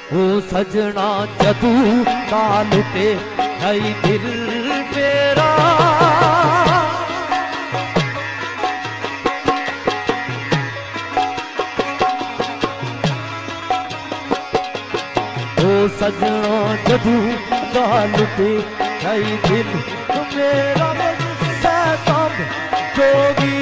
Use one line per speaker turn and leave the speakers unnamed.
ओ सजना जदू काल ते है दिल मेरा, ओ सजना जदू काल ते है दिल मेरा, मुझसे तब जोगी